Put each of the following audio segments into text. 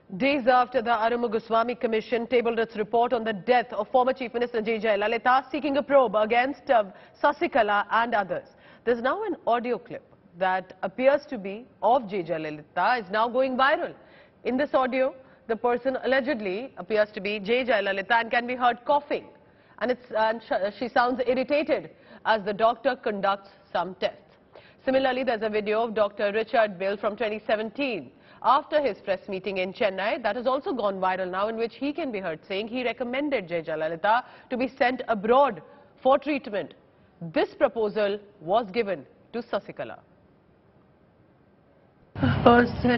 Days after the Arumughaswamy Commission tabled its report on the death of former Chief Minister Jayalalithaa, seeking a probe against Sasikala and others. There's now an audio clip that appears to be of Jayalalithaa is now going viral. In this audio, the person allegedly appears to be Jayalalithaa and can be heard coughing. And she sounds irritated as the doctor conducts some tests. Similarly, there's a video of Dr. Richard Bill from 2017. After his press meeting in Chennai, that has also gone viral now, in which he can be heard saying he recommended Jayalalithaa to be sent abroad for treatment. This proposal was given to Sasikala. Oh, sir.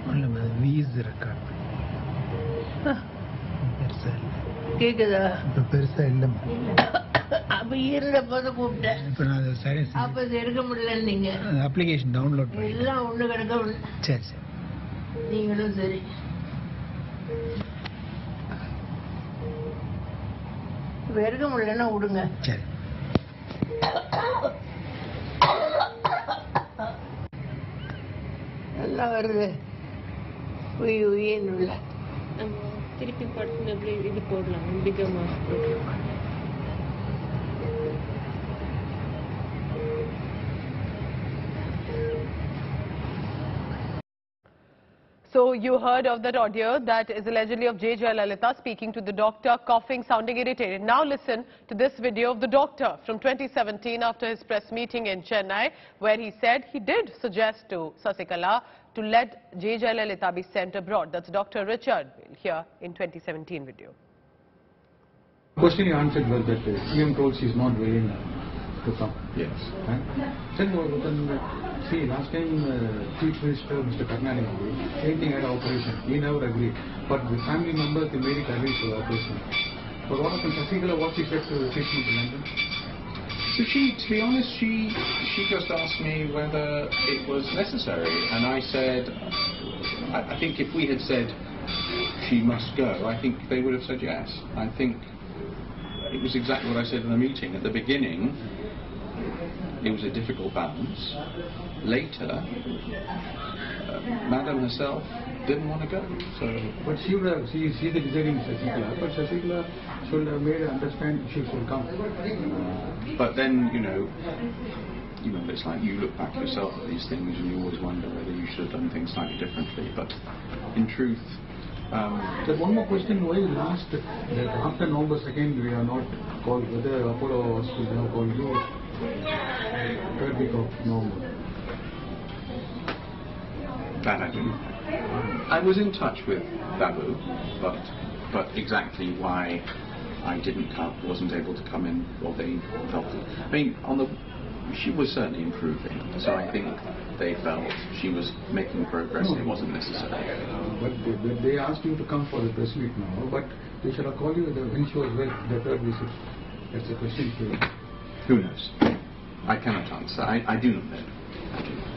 application download நீங்களும் சரி வெறுக்க முடியலன்னா விடுங்க சரி நல்லா வருது உய் உயின்னு உள்ள திருப்பி படுத்து இது போடலாம் பிகர் மாஸ்க் போடலாம். So you heard of that audio that is allegedly of Jayalalithaa speaking to the doctor, coughing, sounding irritated. Now listen to this video of the doctor from 2017 after his press meeting in Chennai, where he said he did suggest to Sasikala to let Jayalalithaa be sent abroad. That's Dr. Richard here in 2017 video. The question you answered was that CM told she is not willing to come. yes See, last time Chief Minister Mr. Karnataka, same thing had operation. He never agreed. But the family members, they made it agree to the operation. But what happened? Sasikala, what she said to the treatment in London? So to be honest, she just asked me whether it was necessary, and I said, I think if we had said she must go, I think they would have said yes. I think it was exactly what I said in the meeting. At the beginning, it was a difficult balance. Later, Madam herself didn't want to go. So, but she would have, she's the deciding Sasikala, but Sasikala should have made her understand she should come. But then, you know, it's like you look back yourself at these things and you always wonder whether you should have done things slightly differently. But in truth, But one more question, why last, that after November 2nd we are not called, whether Apollo Hospital now called you, third week of November? that I don't know. I was in touch with Babu, but exactly why I didn't come, wasn't able to come in, well, they felt it. I mean, she was certainly improving, so I think they felt she was making progress and it wasn't necessary. But they asked you to come for the press meet now, but they should have called you when she was well, the third visit. That's a question for you. Who knows? I cannot answer. I do not know.